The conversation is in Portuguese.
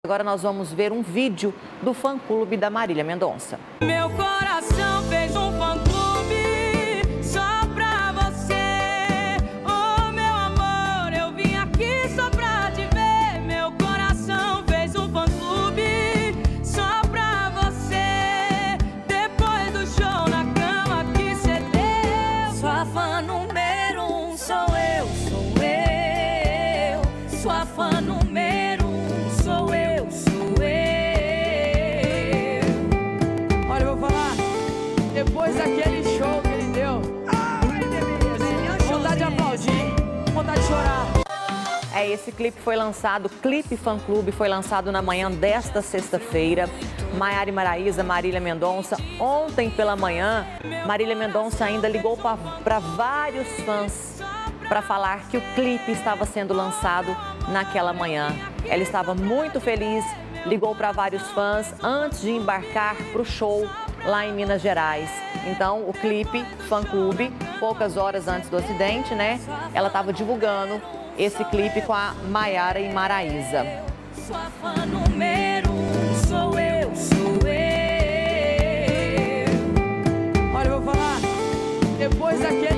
Agora nós vamos ver um vídeo do fã-clube da Marília Mendonça. Meu coração fez um fã-clube só pra você. Oh, meu amor, eu vim aqui só pra te ver. Meu coração fez um fã-clube só pra você. Depois do show na cama que cê deu. Sua fã número 1 sou eu, sou eu. Sua fã número 1 sou eu. Depois daquele show que ele deu, vontade de aplaudir, vontade de chorar. Esse clipe foi lançado, clipe fã-clube foi lançado na manhã desta sexta-feira. Maiara e Maraísa, Marília Mendonça. Ontem pela manhã, Marília Mendonça ainda ligou para vários fãs para falar que o clipe estava sendo lançado naquela manhã. Ela estava muito feliz, ligou para vários fãs antes de embarcar para o show lá em Minas Gerais. Então, o clipe fã-clube, poucas horas antes do acidente, né? Ela estava divulgando esse clipe com a Maiara e Maraísa. Sua fã número 1 sou eu, sou eu. Olha, eu vou falar, depois daquele